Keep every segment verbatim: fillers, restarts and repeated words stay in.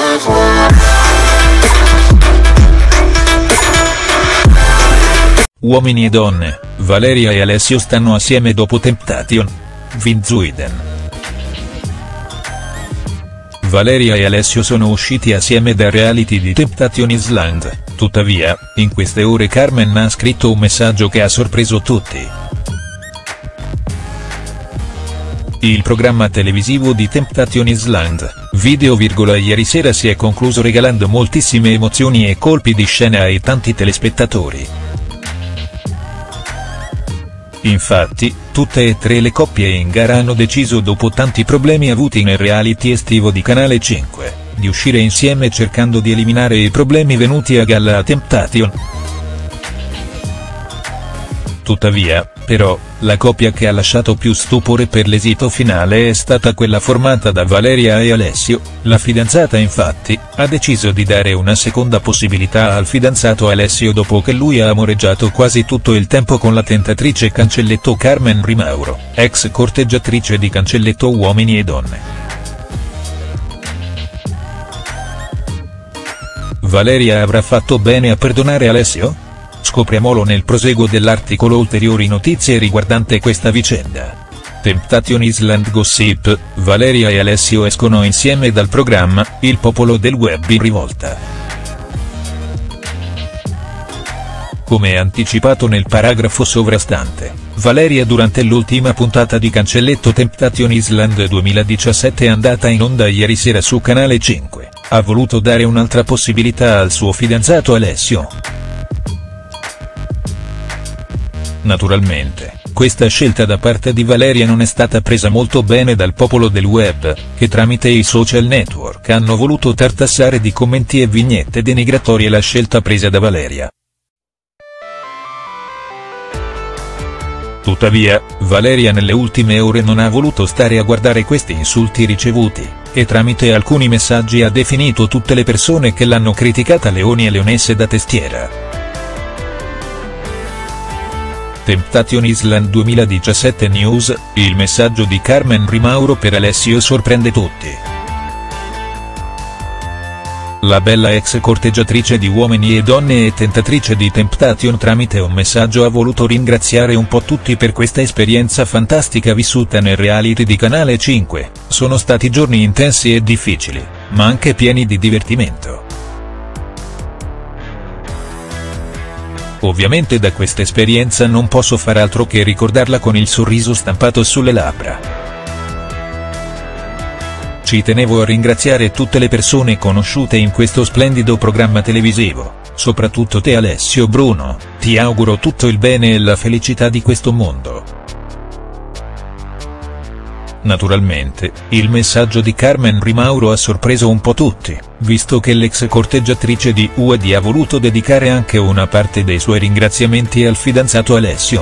Uomini e donne, Valeria e Alessio stanno assieme dopo Temptation. Vinzuiden. Valeria e Alessio sono usciti assieme dal reality di Temptation Island, tuttavia, in queste ore Carmen ha scritto un messaggio che ha sorpreso tutti. Il programma televisivo di Temptation Island, video, ieri sera si è concluso regalando moltissime emozioni e colpi di scena ai tanti telespettatori. Infatti, tutte e tre le coppie in gara hanno deciso, dopo tanti problemi avuti nel reality estivo di Canale cinque, di uscire insieme cercando di eliminare i problemi venuti a galla a Temptation. Tuttavia, però, la coppia che ha lasciato più stupore per l'esito finale è stata quella formata da Valeria e Alessio. La fidanzata, infatti, ha deciso di dare una seconda possibilità al fidanzato Alessio dopo che lui ha amoreggiato quasi tutto il tempo con la tentatrice cancelletto Carmen Rimauro, ex corteggiatrice di Cancelletto Uomini e Donne. Valeria avrà fatto bene a perdonare Alessio? Scopriamolo nel proseguo dell'articolo. Ulteriori notizie riguardante questa vicenda. Temptation Island Gossip, Valeria e Alessio escono insieme dal programma, il popolo del web in rivolta. Come anticipato nel paragrafo sovrastante, Valeria durante l'ultima puntata di Cancelletto Temptation Island duemiladiciassette andata in onda ieri sera su Canale cinque, ha voluto dare un'altra possibilità al suo fidanzato Alessio. Naturalmente, questa scelta da parte di Valeria non è stata presa molto bene dal popolo del web, che tramite i social network hanno voluto tartassare di commenti e vignette denigratorie la scelta presa da Valeria. Tuttavia, Valeria nelle ultime ore non ha voluto stare a guardare questi insulti ricevuti, e tramite alcuni messaggi ha definito tutte le persone che l'hanno criticata leoni e leonesse da testiera. Temptation Island duemiladiciassette News, il messaggio di Carmen Rimauro per Alessio sorprende tutti. La bella ex corteggiatrice di Uomini e Donne e tentatrice di Temptation tramite un messaggio ha voluto ringraziare un po' tutti per questa esperienza fantastica vissuta nel reality di Canale cinque, sono stati giorni intensi e difficili, ma anche pieni di divertimento. Ovviamente da questa esperienza non posso far altro che ricordarla con il sorriso stampato sulle labbra. Ci tenevo a ringraziare tutte le persone conosciute in questo splendido programma televisivo, soprattutto te Alessio Bruno, ti auguro tutto il bene e la felicità di questo mondo. Naturalmente, il messaggio di Carmen Rimauro ha sorpreso un po' tutti, visto che l'ex corteggiatrice di U E D ha voluto dedicare anche una parte dei suoi ringraziamenti al fidanzato Alessio.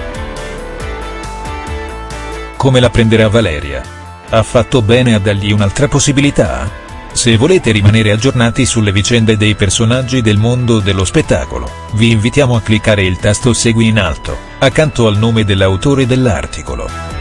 Come la prenderà Valeria? Ha fatto bene a dargli un'altra possibilità? Se volete rimanere aggiornati sulle vicende dei personaggi del mondo dello spettacolo, vi invitiamo a cliccare il tasto segui in alto, accanto al nome dell'autore dell'articolo.